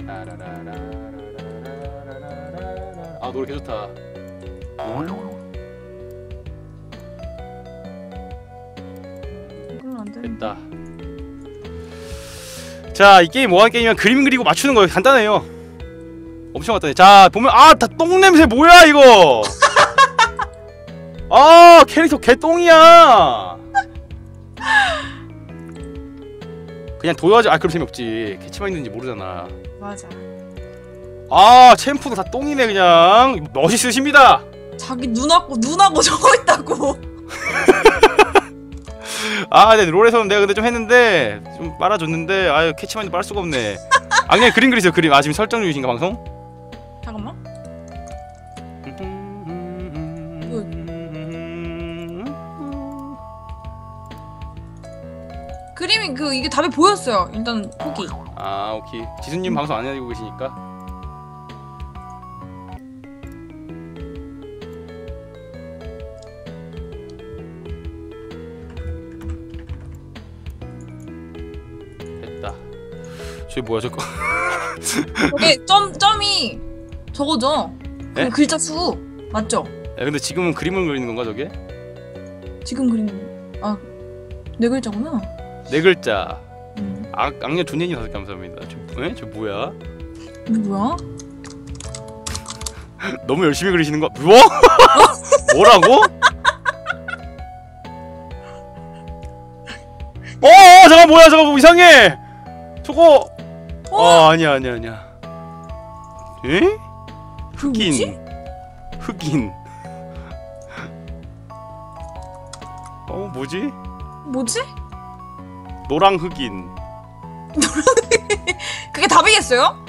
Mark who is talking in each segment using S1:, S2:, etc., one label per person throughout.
S1: 아 노래 개 좋다. 됐다. 자, 이 게임 뭐하는 게임이면 그림 그리고 맞추는 거예요. 간단해요. 엄청 간단해. 자, 보면 다 똥냄새 뭐야 이거. 캐릭터 개똥이야. 그냥 도와줘. 그럼 재미없지. 캐치만 있는지 모르잖아.
S2: 맞아.
S1: 챔프도 다 똥이네 그냥. 멋있으십니다.
S2: 자기 눈하고 저거 있다고.
S1: 네, 롤에서는 내가 근데 좀 했는데 좀 빨아줬는데 캐치마인드 빨 수가 없네. 그냥 그림 그리세요. 그림. 지금 설정 중이신가 방송?
S2: 잠깐만. 그림이 이게 답이 보였어요. 일단 포기.
S1: 오케이. 지수님 방송 안 해주고 계시니까. 저게 뭐야 저거?
S2: 저게 점이 저거죠?
S1: 네?
S2: 글자 수 맞죠?
S1: 근데 지금은 그림을 그리는 건가 저게?
S2: 지금 그림 네 글자구나.
S1: 네 글자. 악녀 존예님 5개 감사합니다. 저 뭐야?
S2: 이게 뭐야?
S1: 너무 열심히 그리시는 거. 뭐? 뭐라고? 잠깐 뭐야 저거 뭐 이상해. 저거. 아니야. 에? 흑인. 뭐지?
S2: 뭐지?
S1: 노랑 흑인.
S2: 그게 답이겠어요?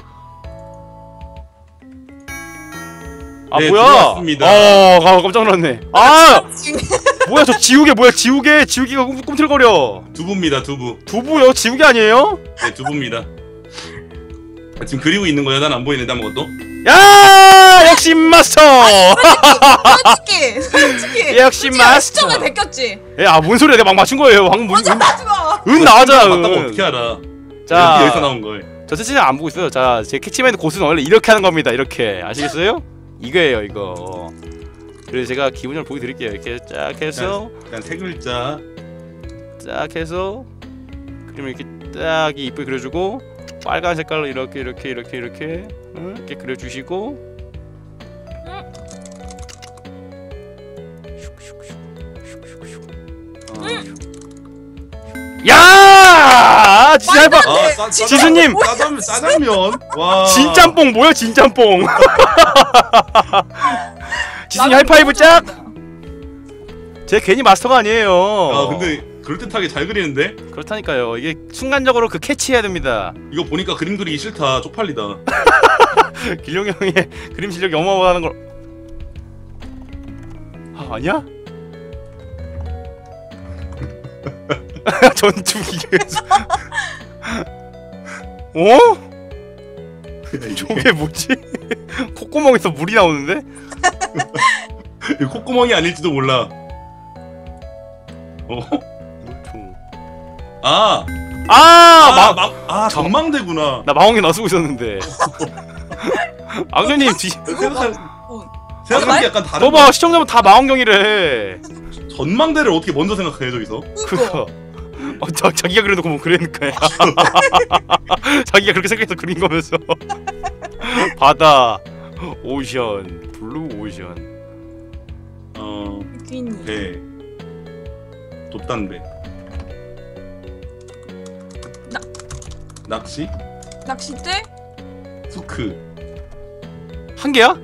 S3: 네,
S1: 뭐야?
S3: 들어왔습니다.
S1: 깜짝 놀랐네. 뭐야 저 지우개 뭐야 지우개가 꿈틀거려.
S3: 두부입니다.
S1: 두부요? 지우개 아니에요?
S3: 네, 두부입니다. 지금 그리고 있는 거야? 난 안 보이는데 아무것도?
S1: 야 역시 마스터.
S2: 솔직히
S1: 역시 마스터.
S2: 시점을 베꼈지.
S1: 뭔 소리야? 내가 막 맞춘 거예요. 방금
S2: 먼저 마지마.
S3: 맞다고
S1: 나오잖아.
S3: 어떻게 알아?
S1: 자,
S3: 여기서 나온 걸.
S1: 저 채팅창 안 보고 있어요. 자, 제 캐치마인드 고수는 원래 이렇게 하는 겁니다. 이렇게 아시겠어요? 이거예요, 이거. 그래서 제가 기분을 보여드릴게요. 이렇게 쫙 해서
S3: 그냥 세 글자.
S1: 그러면 이렇게 딱 이쁘게 그려주고 빨간 색깔로 이렇게 이렇게 그려주시고. 야! 진짜 해봐. 지수님!
S3: 짜장면. 와.
S1: 진짬뽕 뭐야 진짬뽕. 지수님 하이파이브 짝! 제 괜히 마스터가 아니에요.
S3: 근데 그럴듯하게 잘 그리는데?
S1: 그렇다니까요. 이게 순간적으로 캐치해야 됩니다.
S3: 이거 보니까 그림 그리기 싫다. 쪽팔리다.
S1: 길룡이 형의 그림 실력이 어마어마하는 걸. 아니야? 전투기에서. 저게 뭐지? 콧구멍에서 물이 나오는데?
S3: 이거 콧구멍이 아닐지도 몰라. 전망대구나.
S1: 나 망원경 놔쓰고 있었는데. 악녀님
S3: 생각한 게 약간 다른.
S1: 봐봐 시청자분 다 망원경이래.
S3: 전망대를 어떻게 먼저 생각해 저기서?
S1: 그거. 자기가 그려놓고 뭐 그러니까. 자기가 그렇게 생각해서 그린 거면서. 바다, 오션, 블루 오션.
S3: 배, 돛담배. 낚시?
S2: 낚싯대?
S3: 수크.
S1: 한 개야?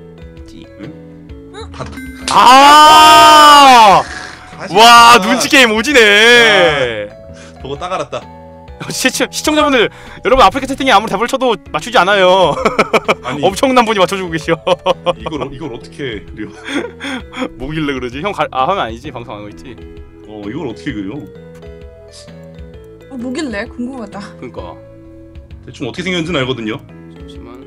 S1: 와 눈치 게임 오지네.
S3: 저거 딱 알았다.
S1: 시청자분들 여러분 아프리카 채팅에 아무리 답을 쳐도 맞추지 않아요.
S3: 아니,
S1: 엄청난 분이 맞춰주고 계셔.
S3: 이걸 어떻게 그려?
S1: 뭐길래 그러지? 형 하면 아니지? 방송 안 하고 있지?
S3: 이걸 어떻게 그려?
S2: 뭐길래 궁금하다.
S1: 그니까
S3: 대충 어떻게 생겼는지는 알거든요.
S1: 잠시만.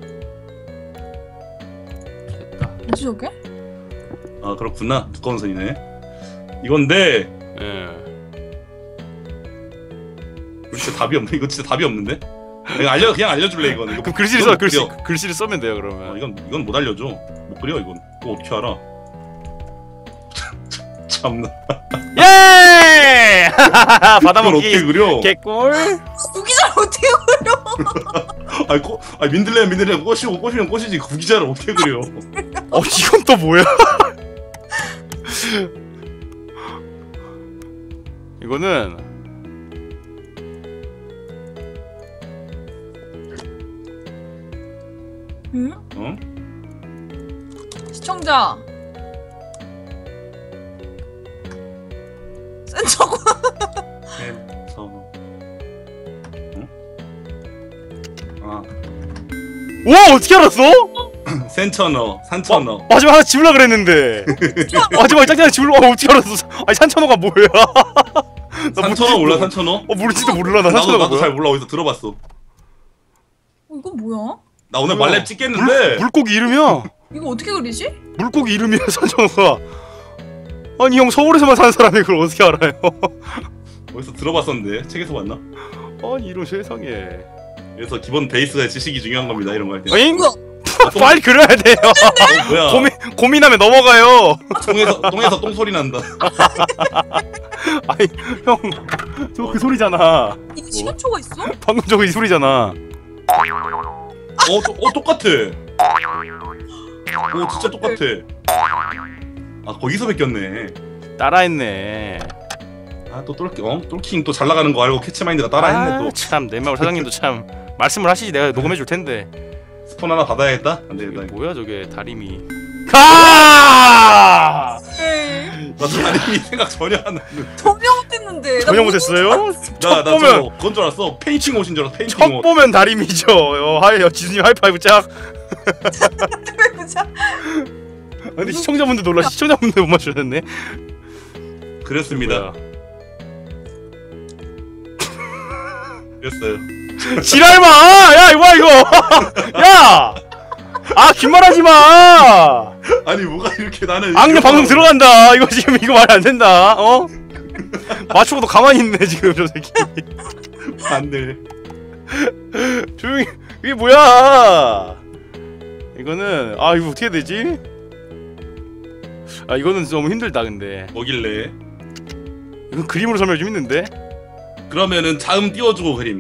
S1: 됐다.
S2: 뭐지 저게?
S3: 그렇구나. 두꺼운 선이네. 이건데.
S1: 예.
S3: 이거 진짜 답이 없네. 이거 진짜 답이 없는데? 그냥 알려줄래 이건. 이거
S1: 그럼 글씨를
S3: 이건
S1: 써
S3: 못 그려.
S1: 글씨를 쓰면 돼요 그러면.
S3: 이건 못 알려줘. 못 그려 이건. 그거 어떻게 알아? 참나.
S1: 예!
S3: 이걸 어떻게
S1: 받아먹기
S3: 그려?
S1: 개꿀.
S2: 구기자를 어떻게 그려?
S3: 아니 민들레 꽃이면 꽃이지 구기자를 어떻게 그려?
S1: 이건 또 뭐야? 이거는
S2: 응?
S3: 어?
S2: 시청자. 센터고.
S3: 응? 아
S1: 와 어떻게 알았어?
S3: 센천어 산천어.
S1: 마지막 하나 지울라 그랬는데. 마지막에 짝짝이 지울라. 어떻게 알았어? 아니 산천어가 뭐야? 나
S3: 산천어 몰라 산천어?
S1: 모르지도 몰라 나 산천어가
S3: 나도
S1: 뭐야?
S3: 잘 몰라. 어디서 들어봤어.
S2: 이건 뭐야?
S3: 나 오늘
S1: 뭐야?
S3: 말렙 찍겠는데.
S1: 물고기 이름이야.
S2: 이거 어떻게 그리지?
S1: 물고기 이름이야 산천어가. 아니 형 서울에서만 사는 사람이 그걸 어떻게 알아요?
S3: 어디서 들어봤었는데 책에서 봤나?
S1: 아니 이런 세상에.
S3: 그래서 기본 베이스의 지식이 중요한 겁니다. 이런 거 할 때.
S1: 어잉?
S2: 뭐야?
S1: 빨리 그려야 돼요.
S3: 뭐야?
S1: 고민하면 넘어가요.
S3: 똥에서 똥 소리 난다.
S1: 아니 형 저거 그 소리잖아.
S2: 이거 시간초가 있어?
S1: 방금 저거 이 소리잖아.
S3: 똑같아. 진짜 똑같아. 아 거기서 베꼈네.
S1: 따라했네.
S3: 또 똘킹 또 잘 나가는 거 알고 캐치마인드가 따라했네 또.
S1: 참 내말 사장님도 참 말씀을 하시지 내가 녹음해 줄 텐데.
S3: 스폰 하나 받아야겠다. 안 되겠다.
S1: 이게 뭐야 저게 다리미. 가!
S2: 에이,
S3: 나 다림이 생각 전혀 안 나는데.
S2: 전혀 못했는데.
S1: 전혀 못했어요?
S3: 나
S1: 첫
S3: 저거
S1: 보면
S3: 그건 줄 알았어. 페인팅 옷인 줄 알았어. 페인팅
S1: 첫
S3: 옷.
S1: 보면 다리미죠. 지수님 하이파이브 짝.
S2: 보자.
S1: 근데 시청자분들 놀라. 시청자분들 못 맞추셨네.
S3: 그랬습니다. 그랬어요.
S1: 지랄마! 야 이거 이거. 야! 긴 말하지 마.
S3: 아니 뭐가 이렇게 나는.
S1: 악녀 방송 들어간다. 이거 지금 이거 말이 안 된다. 맞추고도 가만히 있네 지금 저 새끼.
S3: 안 돼.
S1: 조용히. 이게 뭐야? 이거는 이거 어떻게 되지? 이거는 너무 힘들다 근데.
S3: 뭐길래?
S1: 이건 그림으로 설명 좀 있는데.
S3: 그러면은 자음 띄워주고 그림.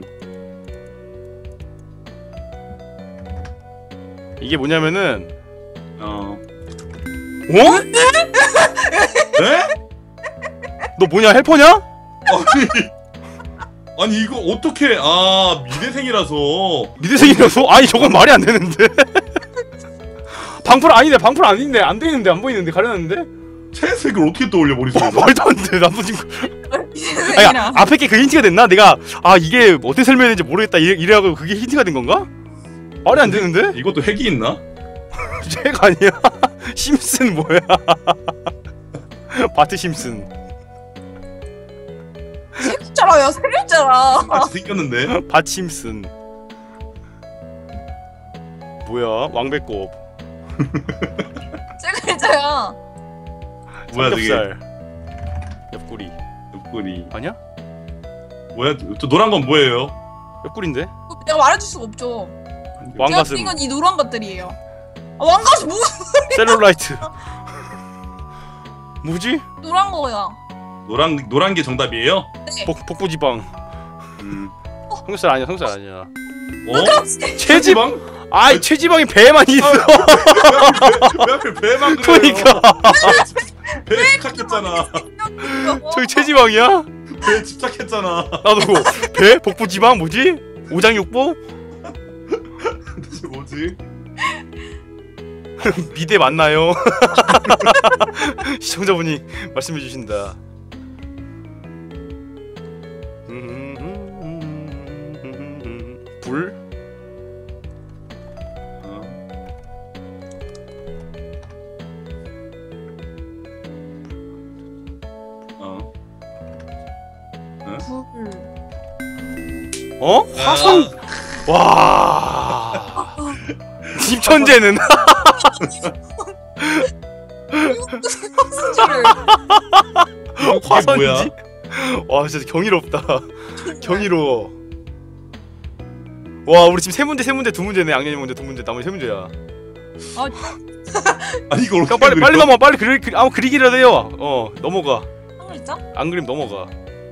S1: 이게 뭐냐면은
S3: 어? 에?
S1: 너 뭐냐 헬퍼냐?
S3: 아니 이거 어떻게 미대생이라서.
S1: 미대생이라서? 아니 저건 말이 안 되는데. 방풀 아니네. 방풀 아닌데 안 되는데 안 보이는데 가려놨는데.
S3: 채색을 어떻게 떠올려 머릿속에.
S1: 말도 안 돼. 나쁜 친구. 아니
S2: 이랑
S1: 앞에 게 그 힌트가 됐나? 내가 이게 어떻게 설명했는지 모르겠다 이래하고 그게 힌트가 된 건가? 말이 안 되는데?
S3: 이것도 핵이 있나?
S1: 쟤가 아니야. 심슨 뭐야? 바트 심슨.
S2: 세 글자라요. 세 글자라.
S3: 같이 생겼는데.
S1: 바트 심슨. 뭐야? 왕배꼽.
S2: 세 글자야.
S3: 뭐야 저게?
S1: 삼겹살. 옆구리.
S3: 옆구리.
S1: 아니야?
S3: 뭐야? 저 노란 건 뭐예요?
S1: 옆구리인데?
S2: 내가 말해줄 수가 없죠.
S1: 왕가슴.
S2: 이건 이 노란 것들이에요. 왕가슴 뭐?
S1: 셀룰라이트. 뭐지?
S2: 노란 거야.
S3: 노란 게 정답이에요?
S1: 복부지방. 삼겹살 아니야. 삼겹살 아니야.
S3: 어?
S1: 체지방? 체지방이 배에만 있어.
S3: 왜 하필 배만 그래요?
S1: 그러니까.
S3: 배에 집착했잖아.
S1: 저기 체지방이야?
S3: 배에 집착했잖아.
S1: 나도 배? 복부지방 뭐지? 오장육부?
S3: 도대체 뭐지?
S1: 미대 맞나요? 시청자분이 말씀해 주신다. 불? 화성? 와. 집천재는 화성이지? 와 진짜 경이롭다. 경이로워. 와 우리 지금 세 문제 두 문제네. 악년이 문제 두 문제 나머지 세 문제야.
S3: 아니 이걸
S1: 형
S3: 어떻게
S1: 빨리 넘어. 빨리 아무 그리기라도 해요. 넘어가.
S2: 한 글자?
S1: 안 그림 넘어가.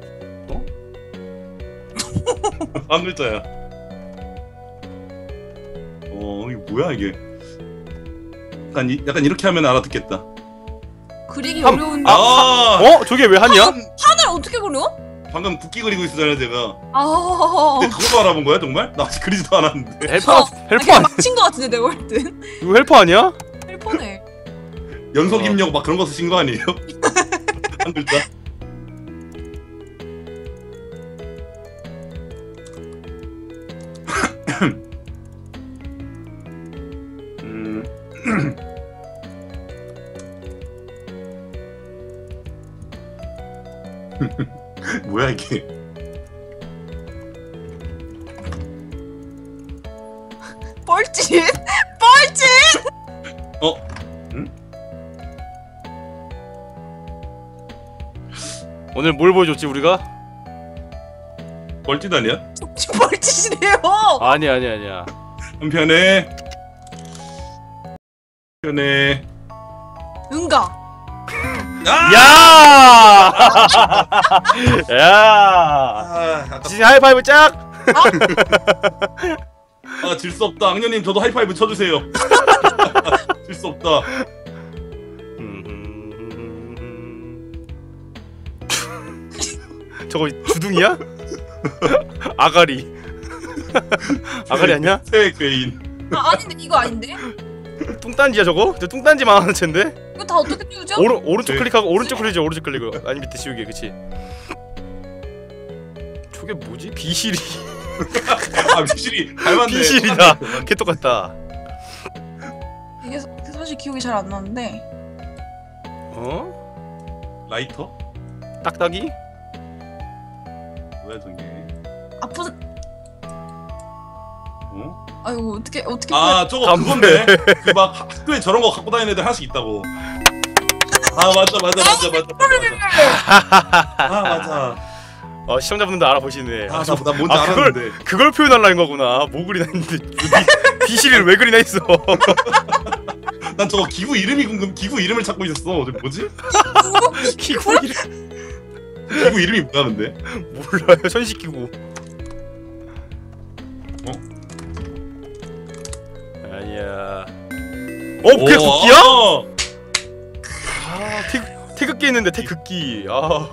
S3: 한 글자야. 이게 뭐야 이게? 약간 이렇게 하면 알아듣겠다.
S2: 그리기
S1: 한-
S2: 어려운데.
S1: 저게 왜 한이야?
S2: 하늘 어떻게 그려?
S3: 방금 국기 그리고 있었잖아요 제가.
S2: 아.
S3: 근데 그것도 알아본 거야 정말? 나 아직 그리지도 않았는데.
S1: 헬퍼
S2: 그냥
S1: 아니
S2: 막친 거 같은데 내가 볼 땐.
S1: 이거 헬퍼 아니야?
S2: 헬퍼네.
S3: 연속 입력 막 그런 거 쓰신 거 아니에요? 한 글자? 뭐야 이게?
S2: 뻘짓? 뻘짓?
S1: 오늘 뭘 보여줬지 우리가?
S3: 뻘짓 아니야?
S2: 뻘짓이래요.
S1: 아니야.
S3: 한편에
S2: 응가.
S1: 야!
S3: 아,
S1: 진짜 하이파이브 짝!
S3: 질 수 없다. 악녀님 저도 하이파이브 쳐주세요. 질 수 없다.
S1: 저거 주둥이야? 아가리. 아가리 아니야?
S3: 새 괴인.
S2: 아닌데 이거 아닌데?
S1: 뚱딴지야 저거? 저 뚱딴지만 하는 챈데?
S2: 이거 다 어떻게 띄우죠?
S1: 오른쪽
S3: 네.
S1: 클릭하고 오른쪽 클릭이죠. 오른쪽 클릭. 아니 밑에 지우개 그치? 저게 뭐지? 비실이.
S3: 비실이 닮았네.
S1: 비실이다. 개 똑같다.
S2: 이게 사실 기억이 잘 안 나는데.
S3: 라이터?
S1: 딱딱이?
S3: 뭐야 저게?
S2: 아픈.
S3: 어?
S2: 아이고 어떻게
S3: 저거
S1: 안
S3: 그건데. 그 막 학교에 저런 거 갖고 다니는 애들 하나씩 있다고. 맞아. 맞아.
S1: 시청자분들 알아보시네.
S3: 나 뭔지 알았는데.
S1: 그걸 표현하려는 거구나. 뭐 그리나 했는데 비실이를 왜 그리나 했어.
S3: 난 저거 기구 이름이 궁금. 기구 이름을 찾고 있었어. 저게 뭐지?
S1: 기구 이름
S3: 기구 이름이 뭐야 근데?
S1: 몰라요. 현식기구. 아니야. 그게 국기야? 태극기 있는데 태극기.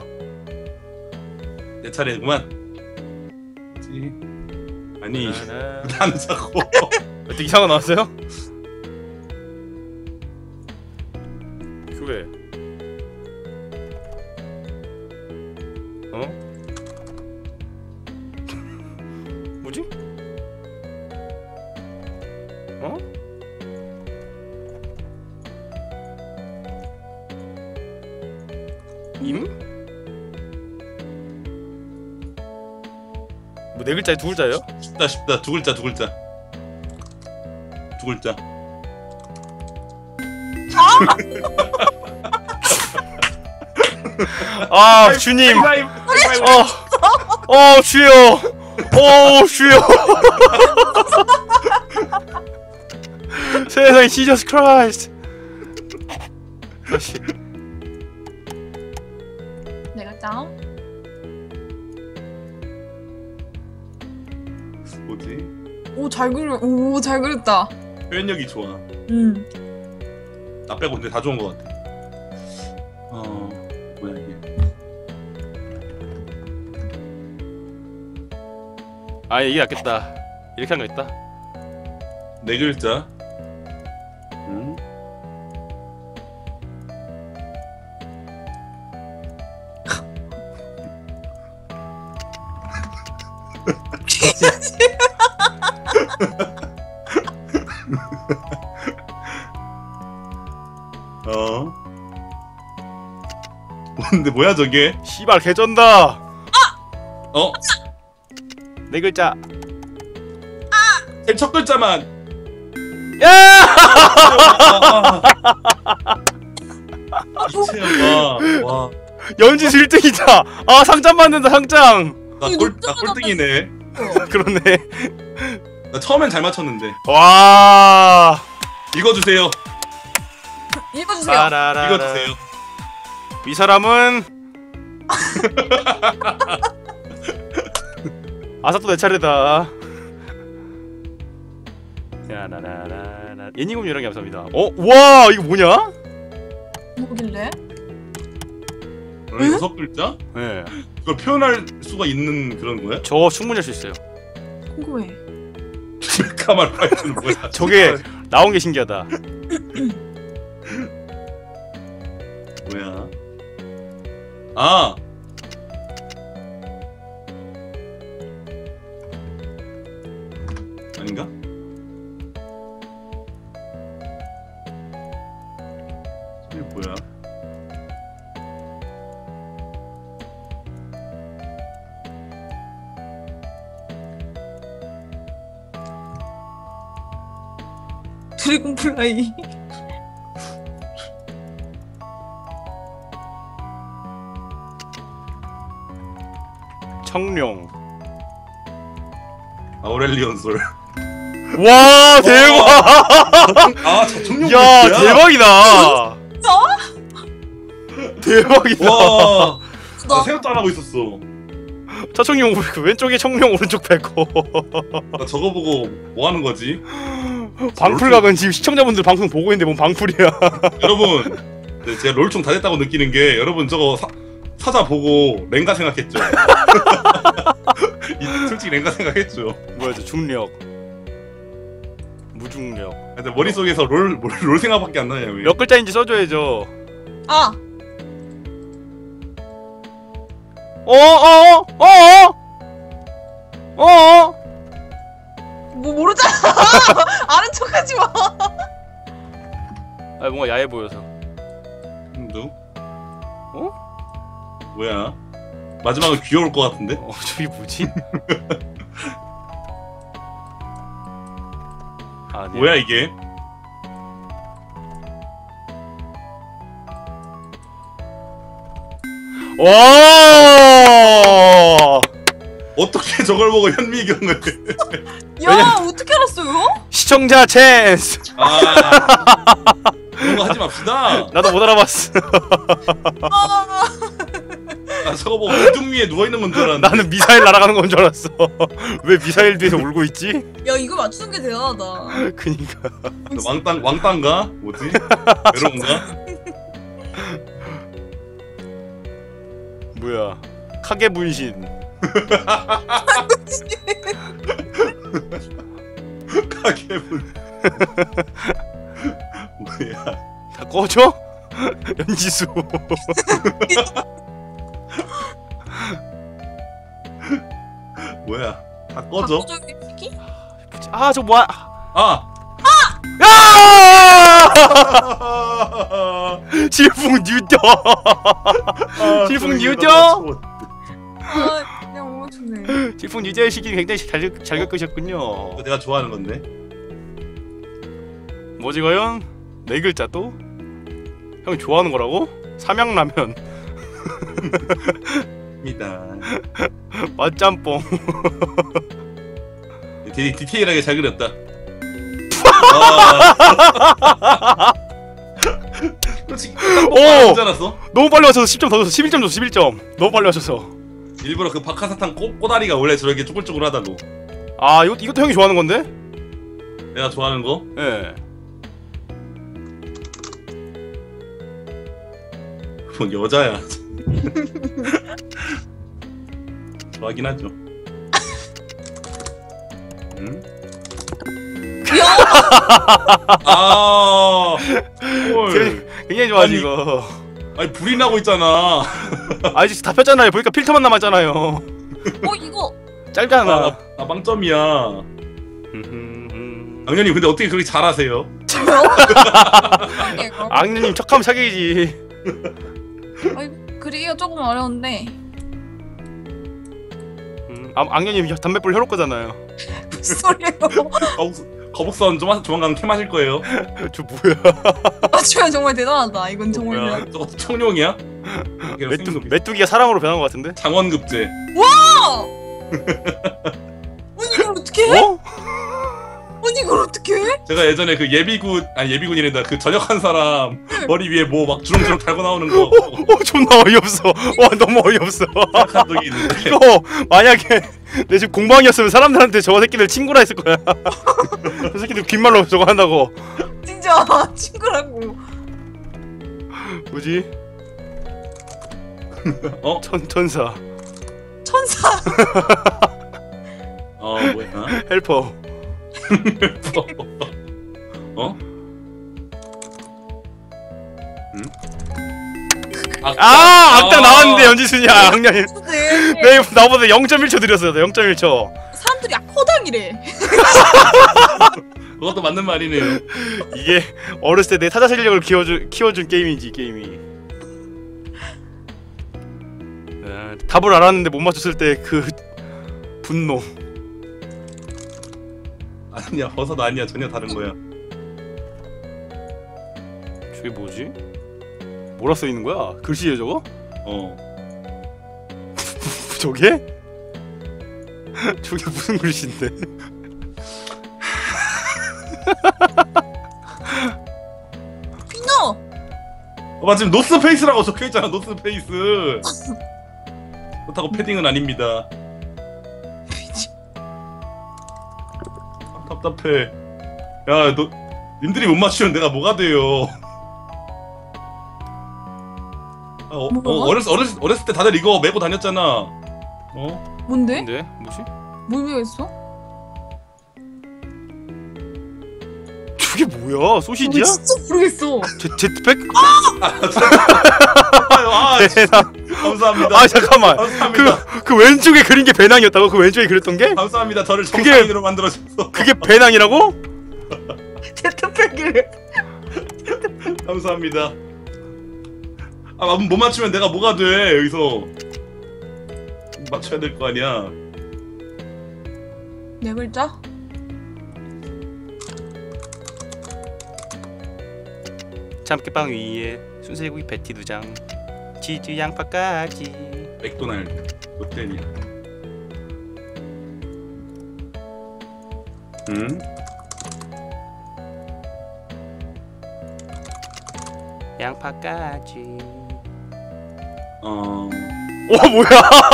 S3: 내 차례구만. 뭐지? 아니 난 자꾸
S1: 어떻게 이상한 거 나왔어요? 그게 뭐지? 뭐 네 글자에 두 글자예요?
S3: 쉽다. 두 글자.
S1: 주님.
S3: 하이파이브.
S1: 주여. 주여. 세상에 지저스 크라이스트. 다시.
S2: 내가 짱.
S3: 뭐지?
S2: 잘 그렸다.
S3: 표현력이 좋아. 나 빼고 근데 다 좋은 것 같아. 뭐야 이게?
S1: 이게 낫겠다. 이렇게 하는 거 있다.
S3: 네 글자. 근데 뭐야 저게?
S1: 씨발 개쩐다. 네 글자.
S3: 제일 첫 글자만.
S1: 야!
S3: 와.
S1: 연지수 1등이다. 상장 받는다 상장.
S3: 나 꼴등이네.
S1: 그러네.
S3: 나 처음엔 잘 맞췄는데.
S1: 와.
S3: 읽어주세요.
S2: 읽어주세요.
S3: 읽어주세요.
S1: 이 사람은 아사또 내 차례다. 야나나나나. 예니금 유랑 감사합니다. 와 이거 뭐냐?
S2: 뭐길래?
S3: 여섯 글자?
S1: 네.
S3: 그걸 표현할 수가 있는 그런 거야?
S1: 저 충분히 할 수 있어요.
S2: 궁금해.
S3: 가말 파이트는 뭐야?
S1: 저게 나온 게 신기하다.
S3: 뭐야? 아! 아닌가? 이게 뭐야?
S2: 드래곤 플라이.
S1: 청룡.
S3: 아우렐리온 솔.
S1: 와 대박.
S3: 아, 저 청룡
S1: 야
S3: 뭐야?
S1: 대박이다.
S2: 진짜?
S1: 대박이다.
S3: 와, 나
S2: 나
S3: 생각도 안 하고 있었어.
S1: 차청룡 그 왼쪽에 청룡 오른쪽 백호.
S3: 나 저거 보고 뭐 하는 거지?
S1: 방풀각은 지금 시청자분들 방송 보고 있는데 뭔 방풀이야.
S3: 여러분, 네, 제가 롤총 다 됐다고 느끼는 게 여러분 저거 사자 보고 랭가 생각했죠? 솔직히 랭가 생각했죠.
S1: 뭐야 저 중력. 무중력.
S3: 근데 머릿속에서 롤 생각밖에 안 나냐 왜?
S1: 몇 글자인지 써줘야죠.
S2: 아 뭐 모르잖아. 아는 척하지 마.
S1: 아 뭔가 야해 보여서.
S3: 누? 뭐야? 마지막은 귀여울 것 같은데?
S1: 저기 뭐지? 아, 네.
S3: 뭐야 이게?
S1: 와!
S3: 어떻게 저걸 보고 현미경을?
S2: 야 어떻게 알았어요?
S1: 시청자 찬스.
S3: 그런 거 하지 맙시다.
S1: 나도 못 알아봤어.
S2: 아
S3: 나 저거 보고 기둥 위에 누워 있는 건 줄 알았는데.
S1: 나는 미사일 날아가는 건 줄 알았어. 왜 미사일 뒤에서 울고 있지?
S2: 야 이거 맞추는 게 대단하다.
S1: 그니까.
S3: 왕따인가? 뭐지? 여러분가?
S1: 뭐야? 카게 분신.
S3: 가게분. 뭐야?
S1: 다 꺼져? 연지수.
S3: 뭐야? 다 꺼져?
S2: 박구적인 새끼?
S1: 아, 저 뭐야?
S3: 아!
S1: 아! 질풍 뉴터. 질풍 뉴터.
S2: 아 그냥 못 맞추네.
S1: 질풍 뉴터의 시기 굉장히 잘 겪으셨군요.
S3: 내가 좋아하는 건데.
S1: 뭐지 과연? 네 글자 또? 형 좋아하는 거라고? 삼양라면.
S3: 입니다.
S1: 맛짬뽕.
S3: 되게 디테일하게 잘 그렸다. 솔직히
S1: 오!
S3: 줄 알았어?
S1: 너무 빨리 맞춰서 10점 더 줬어. 11점 줬어. 11점. 너무 빨리 맞춰서.
S3: 일부러 그 박하사탕 꼬다리가 원래 저렇게 쪼글쪼글하다고.
S1: 아 이것도 형이 좋아하는 건데?
S3: 내가 좋아하는 거?
S1: 예.
S3: 뭔 여자야. 좋아하긴 하죠. 응?
S2: 야
S3: 아, 헐.
S1: 굉장히 좋아하지
S3: 아니.
S1: 이거.
S3: 아니 불이 나고 있잖아.
S1: 아 이제 다 폈잖아요. 보니까 필터만 남았잖아요.
S2: 이거
S1: 짧잖아.
S3: 나 빵점이야. 악년님 근데 어떻게 그렇게 잘하세요?
S2: 이거.
S1: 악녀님 척하면 사기지.
S2: 그리기가 조금 어려운데.
S1: 악녀님 담배불 혈옥 거잖아요.
S2: 무슨 소리예요?
S3: 거북선 조만간 캠 하실 거예요.
S1: 저 뭐야?
S2: 맞추면 정말 대단하다. 이건 정말
S3: 뭐야?
S2: 대단.
S3: 저거 청룡이야?
S1: 메뚜기가 사람으로 변한 것 같은데?
S3: 장원급제.
S2: 아니 이걸 어떻게 해?
S1: 어?
S2: 아니 이걸 어떻게 해?
S3: 제가 예전에 그 예비군 아니 예비군이란다 그 전역한 사람 머리 위에 뭐 막 주렁주렁 달고 나오는 거
S1: 존나 어이없어. 와 너무 어이없어.
S3: 생각한 적이 있는데
S1: 이거 만약에 내 집 공방이었으면 사람들한테 저 새끼들 친구라 했을 거야. 저 새끼들 귓말로 저거 한다고.
S2: 진짜 친구라고.
S1: 뭐지?
S3: 어?
S1: 천사.
S2: 천사.
S3: 뭐야?
S1: 헬퍼.
S3: 어?
S1: 악당 나왔는데 연지순이야. 악녀.
S2: 네.
S1: 내 나보다 0.1초 느렸어요. 0.1초.
S2: 사람들이 악호당이래.
S3: 그것도 맞는 말이네요.
S1: 이게 어렸을 때 내 타자 실력을 키워준 게임이지 이 게임이. 답을 알았는데 못 맞췄을 때 그 분노.
S3: 아니야 버섯 아니야 전혀 다른 거야.
S1: 저게 뭐지? 뭐라 써 있는 거야? 글씨예요 저거? 저게? 저게 무슨 글씨인데?
S2: 피노.
S3: 지금 노스페이스라고 적혀있잖아. 노스페이스. 그렇다고 패딩은 아닙니다. 답답해. 야, 님들이 못 맞추면 내가 뭐가 돼요? 어렸을 때 다들 이거 메고 다녔잖아.
S2: 뭔데?
S1: 근데 뭐지?
S2: 뭘 배웠어?
S1: 저게 뭐야? 소시지야?
S2: 진짜 모르겠어.
S1: 제트팩?
S3: 대박. 감사합니다.
S1: 아 잠깐만.
S3: 감사합니다.
S1: 그 왼쪽에 그린 게 배낭이었다고? 그 왼쪽에 그렸던 게?
S3: 감사합니다. 저를 정상인으로 만들어주셔서.
S1: 그게 배낭이라고?
S2: 제트팩을.
S3: 감사합니다. 못 맞추면 내가 뭐가 돼? 여기서 맞춰야 될 거 아니야.
S2: 네 글자?
S1: 참깨빵 위에 순세고기 패티 2장, 치즈 양파까지.
S3: 맥도날드 롯데리아.
S1: 양파까지.
S3: 와
S1: 뭐야?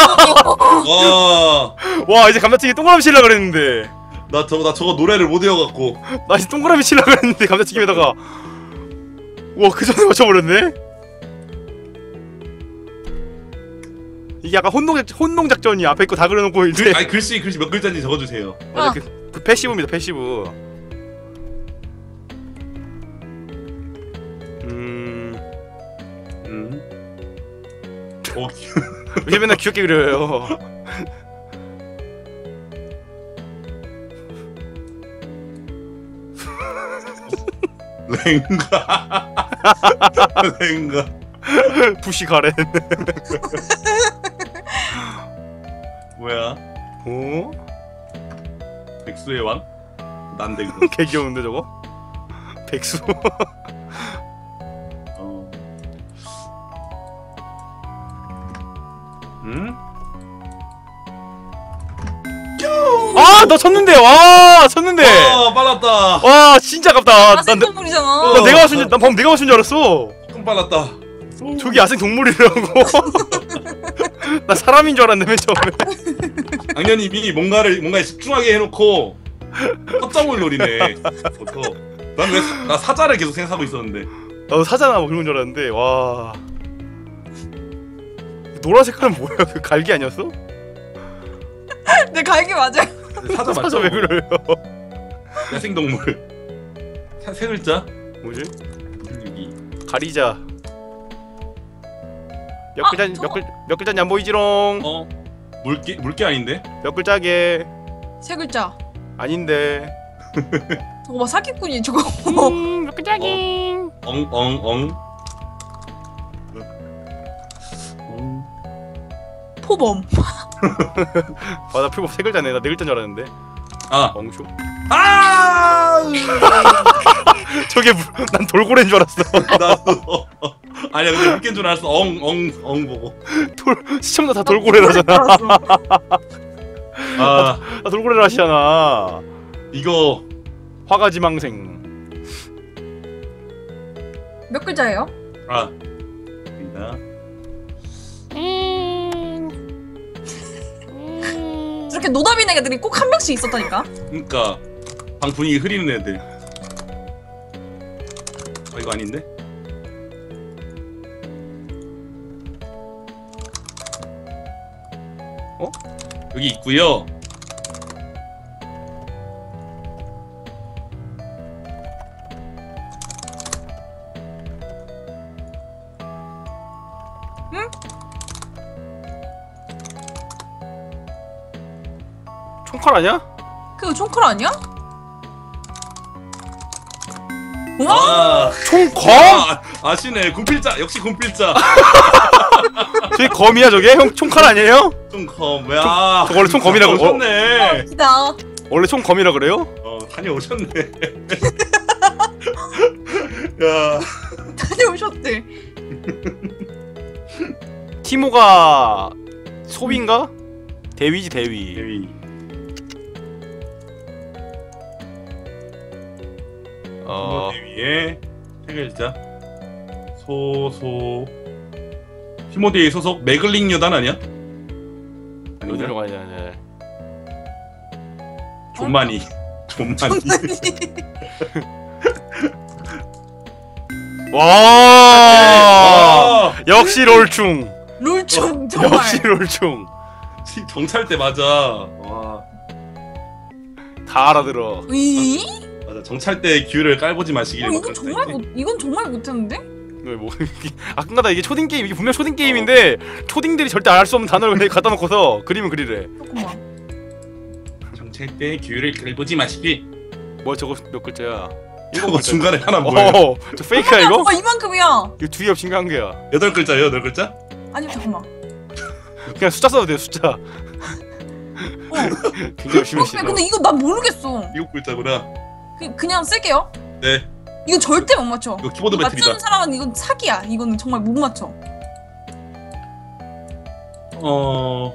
S1: 와 이제 감자튀김 동그라미 칠라 그랬는데.
S3: 나 저거 노래를 못 외워갖고.
S1: 나 이제 동그라미 칠라 그랬는데 감자튀김에다가. 와 그 전에 맞춰버렸네. 이게 약간 혼동 작전이 앞에 거 다 그려놓고 이제.
S3: 아니 글씨 몇 글자인지 적어주세요.
S1: 맞아 그 패시브입니다 패시브. 왜 맨날 귀엽게 그려요?
S3: 랭가
S1: 부시 가렌.
S3: 뭐야?
S1: 오?
S3: 백수의 왕? 난데 그거.
S1: 개 귀여운데 저거? 백수. 아, 너 쳤는데. 와, 쳤는데.
S3: 빨랐다.
S1: 와, 진짜 아깝다.
S2: 야생 동물이잖아.
S1: 난 내가 맞춘 줄, 난 방금 내가 맞춘 줄 알았어.
S3: 조금 빨랐다.
S1: 저기 야생 동물이라고. 나 사람인 줄 알았네 맨 처음에.
S3: 악녀님이 뭔가에 집중하게 해놓고 헛점을 노리네. 나 사자를 계속 생각하고 있었는데.
S1: 나도 사자나 뭐 그런 줄 알았는데. 와. 노란 색깔은 뭐야? 그 갈기 아니었어?
S2: 내 갈기 맞아.
S3: 사자 맞죠?
S1: 사자 왜 그래요?
S3: 야생동물. 세 글자?
S1: 뭐지?
S3: 여기.
S1: 가리자. 몇 글자인지 안 보이지롱.
S3: 물개 아닌데?
S1: 몇 글자게?
S2: 세 글자.
S1: 아닌데.
S2: 저거 봐 사기꾼이 저거.
S1: 몇 글자기?
S3: 엉.
S2: 포범.
S1: 나 표범 세 글자네. 나 네 글자인 줄 알았는데. 엉쇼. 저게 난 돌고래인 줄 알았어.
S3: 나도. 아니야 근데 물개인 줄 알았어. 엉 보고.
S1: 시청자 다 돌고래라잖아.
S3: 아
S1: 돌고래라 하시잖아.
S3: 이거
S1: 화가지망생.
S2: 몇 글자예요?
S3: 아, 입니다.
S2: 저렇게 노답인 애들이 꼭 한 명씩 있었다니까.
S3: 그러니까 방 분위기 흐리는 애들. 이거 아닌데? 여기 있고요.
S1: 총칼 아니야?
S2: 그거 총칼 아니야? 와!
S3: 아,
S1: 총검?
S3: 아시네. 군필자. 역시 군필자.
S1: 저게 검이야 저게? 형 총칼 아니에요?
S3: 총검. 야.
S1: 저 원래 총검이라고.
S3: 오셨네.
S2: 나
S1: 원래 총검이라 그래요?
S3: 다녀오셨네. 야.
S2: 다녀오셨대.
S1: 티모가 소비인가? 대위지 대위.
S3: 대위. 대위에 세 글자. 소소. 티모데이 소속 매글링 여단 아니야? 아니야?
S1: 어디로 가야 되냐?
S3: 존만이. 존만이.
S1: 와! 역시 롤충.
S2: 룰충 정말.
S1: 역시 롤충.
S3: 정찰 때 맞아. 와.
S1: 다 알아들어.
S2: 이?
S3: 맞아. 정찰 때 귤을 깔보지 마시길.
S2: 이건 정말 이건 정말 못했는데?
S1: 뭐 아까보다 이게 초딩 게임, 이게 분명 초딩 게임인데 초딩들이 절대 알 수 없는 단어를 그냥 갖다 놓고서 그림을 그리래.
S2: 잠깐만.
S3: 정찰 때 귤을 깔보지 마시길.
S1: 뭐 저거 몇 글자야?
S3: 이거 중간에 하나 뭐예요?
S1: 저 페이크야 이거?
S2: 잠깐만 이만큼이야.
S1: 이거 뒤에 없인 한 개야.
S3: 8글자예요, 8글자?
S2: 아니 잠깐만.
S1: 그냥 숫자 써도 돼요 숫자. 굉장히 열심히 했어.
S2: 근데 이거 난 모르겠어.
S3: 7글자구나.
S2: 그냥 쓸게요.
S3: 네.
S2: 이거 절대 못 맞춰.
S3: 이거 키보드 배틀이다.
S2: 맞추는 사람은 이건 사기야. 이거는 정말 못 맞춰.
S3: 어?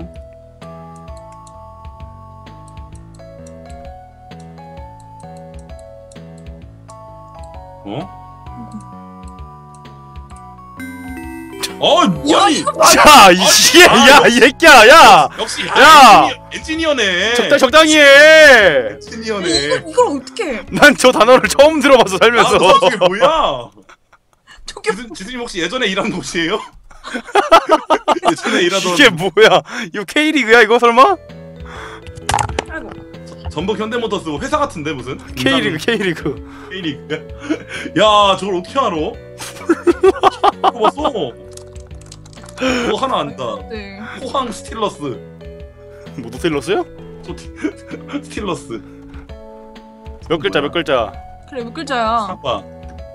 S2: 야
S3: 아니.
S2: 이거 맞.
S1: 자, 이씨, 야, 이 새끼야, 야,
S3: 역시
S1: 야!
S3: 엔지니어네.
S1: 적당히 해.
S3: 엔지니어네.
S2: 이걸 어떻게 해?
S1: 난 저 단어를 처음 들어봐서 살면서.
S3: 저게 뭐야?
S2: 저게
S3: 지수님 혹시 예전에 일한 곳이에요? 예전에 일하던
S1: 이게 뭐야? 이거 K리그야 이거 설마?
S2: 아이고.
S3: 전북 현대모터스 회사 같은데 무슨?
S1: K리그, K리그.
S3: K리그야? 야 저걸 어떻게 알아? 그거 봤어? 그거 하나 안다.
S2: 네.
S3: 포항 스틸러스.
S1: 뭐 노텔러스요?
S3: 스틸러스.
S1: 몇 글자, 몇 글자?
S2: 그래 몇 글자야?
S3: 사과.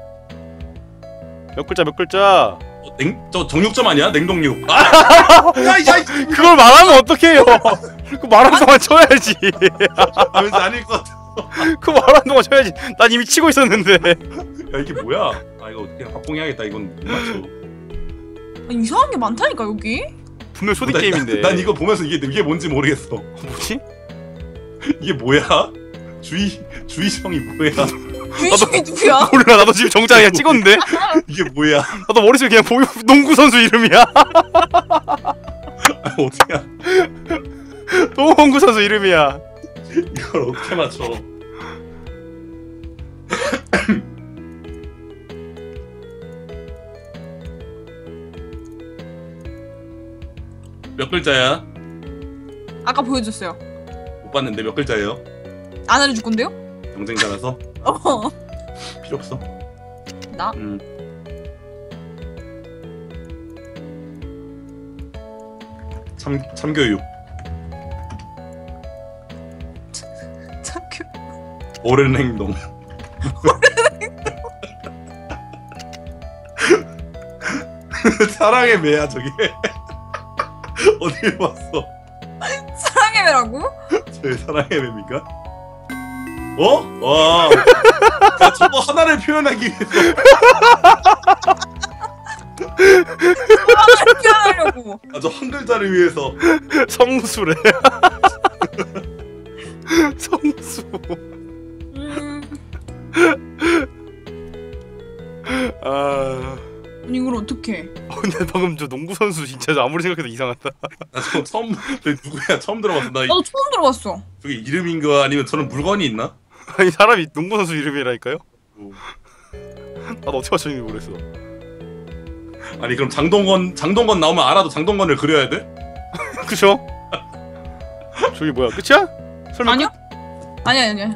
S1: 몇 글자, 몇 글자?
S3: 저 정육점 아니야? 냉동육. 야,
S1: 그걸 말하면 어떡해요? 그 말하는 동안 쳐야지.
S3: 왠지 아닐 것 같아.
S1: 그 말하는 동안 쳐야지. 난 이미 치고 있었는데.
S3: 야 이게 뭐야? 아 이거 어떻게 합봉해야겠다. 이건 못 맞춰.
S2: 아니, 이상한 게 많다니까 여기.
S1: 분명 초딩 게임인데.
S3: 난 이거 보면서 이게 뭔지 모르겠어.
S1: 뭐지?
S3: 이게 뭐야? 주의성이 뭐야?
S2: 주인공이 누구야?
S1: 몰라, 나도 지금 정작 그냥 찍었는데.
S3: 이게 뭐야?
S1: 나도 머릿속에 그냥 보기 농구 선수 이름이야.
S3: 어떻게
S1: 농구 선수 이름이야.
S3: 이걸 어떻게 맞춰? 몇 글자야?
S2: 아까 보여줬어요.
S3: 못 봤는데 몇 글자예요?
S2: 안 알려줄 건데요?
S3: 경쟁자라서
S2: 어.
S3: 필요 없어.
S2: 나?
S3: 참교육.
S2: 참교.
S3: 옳은 행동. 사랑의 매야 저게. 어딜 봤어?
S2: 사랑의 매라고?
S3: 저게 사랑의 매입니까? 어? 와. 야, 저거 하나를 표현하기 위해서.
S2: 표현하려고.
S3: 아, 저 한 글자를 위해서.
S1: 성수래. 성수. 아,
S2: 아니 이걸 어떡해.
S1: 근데 방금 저 농구 선수 진짜 아무리 생각해도 이상하다.
S3: 나 저거 처음 누구야 처음 들어봤어. 나
S2: 나도 처음 들어봤어.
S3: 저게 이름인 거 아니면 저런 물건이 있나?
S1: 아니 사람이 농구 선수 이름이라니까요?
S3: 오.
S1: 나도 어떻게 맞췄는지 모르겠어.
S3: 아니 그럼 장동건 나오면 알아도 장동건을 그려야 돼?
S1: 그쵸? 저기 뭐야 끝이야? 설마
S2: 아니요? 아니야.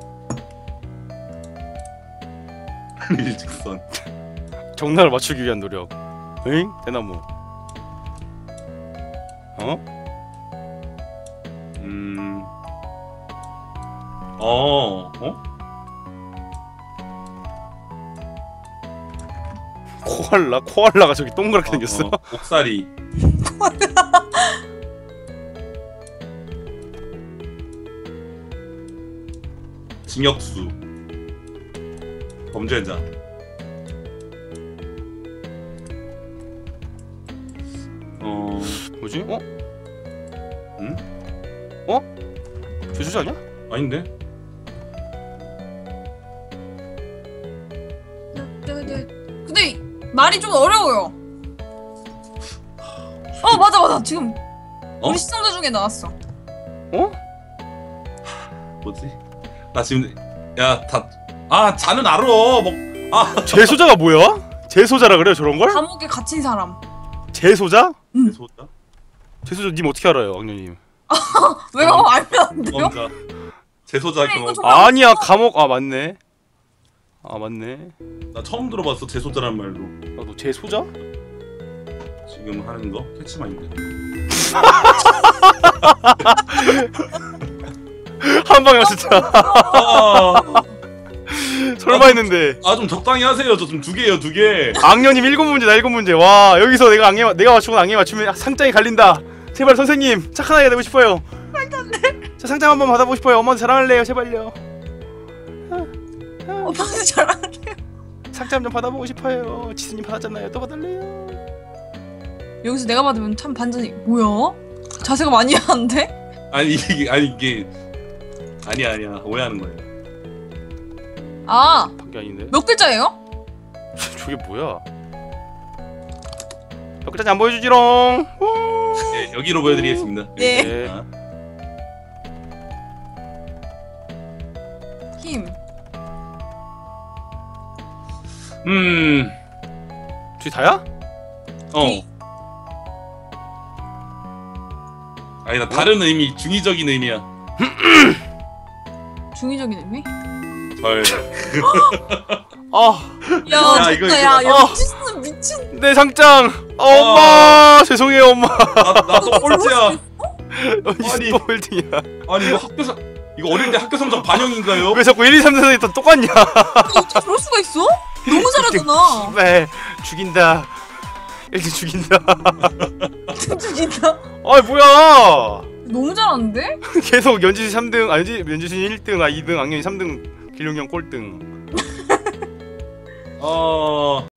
S3: 일직선.
S1: 정답을 맞추기 위한 노력. 응? 대나무. 어?
S3: 어?
S1: 코알라가 저기 동그랗게 생겼어.
S3: 옥살이. 징역수. 범죄자.
S1: 뭐지? 어?
S3: 응?
S1: 어? 죄수자 아니야?
S3: 아닌데?
S2: 근데 말이 좀 어려워요. 맞아. 지금
S3: 어?
S2: 우리 시청자 중에 나왔어.
S1: 어?
S3: 뭐지? 나 지금 자는 알아.
S1: 재소자가 뭐야? 재소자라 그래요 저런 걸?
S2: 감옥에 갇힌 사람.
S1: 재소자?
S3: 소자?
S1: 재소자 님 어떻게 알아요, 악녀님?
S2: 왜요? 알면 안 돼요?
S3: 뭔가 재소자
S2: 그래, 이거
S3: 경.
S2: 좀-
S1: 아니야 감옥 맞네. 맞네.
S3: 나 처음 들어봤어 재소자란 말도.
S1: 나도 재소자?
S3: 지금 하는 거 캐치마인드.
S1: 한 방이야 진짜. 설마 했는데.
S3: 좀 적당히 하세요. 저 좀 2개예요 2개.
S1: 악녀님 7문제 나 7문제. 와 여기서 내가 맞추고 악녀 맞추면 상장이 갈린다. 제발 선생님 착한 아이가 되고 싶어요.
S2: 말도 안 돼.
S1: 저 상장 한번 받아보고 싶어요. 엄마한테 자랑할래요 제발요.
S2: 오빠한테 잘하네.
S1: 상장 좀 받아보고 싶어요. 지수님 받았잖아요. 또 받을래요.
S2: 여기서 내가 받으면 참 반전이 뭐야? 자세가 많이 하는데?
S3: 이게 아니야 오해하는 거예요.
S1: 그게 아닌데.
S2: 몇 글자예요?
S1: 저게 뭐야? 몇 글자인지 안 보여주지롱.
S3: 네, 여기로 보여드리겠습니다.
S2: 네.
S1: 네.
S3: 자,
S2: 힘.
S1: 저기 다야?
S3: 아니 나 다른 의미, 중의적인 의미야.
S2: 중의적인 의미?
S3: 덜.
S2: 야,
S3: 이거,
S2: 진짜 야,
S1: 이거.
S2: 미친.
S1: 내 상장. 엄마 죄송해요 엄마.
S3: 나또 꼴찌야.
S1: 언니 또 홀딩이야.
S3: 아니 이거 이거 어릴 때 학교 성적 반영인가요?
S1: 왜 자꾸 1, 2, 3, 4, 4 다 똑같냐?
S2: 어떻게 그럴 수가 있어? 너무 잘하잖아.
S1: 네 죽인다. 1등 죽인다.
S2: 진짜
S1: 뭐야?
S2: 너무 잘하는데?
S1: 계속 연지수 3등, 연지수 1등, 2등, 악년이 3등, 길룡이 형 꼴등.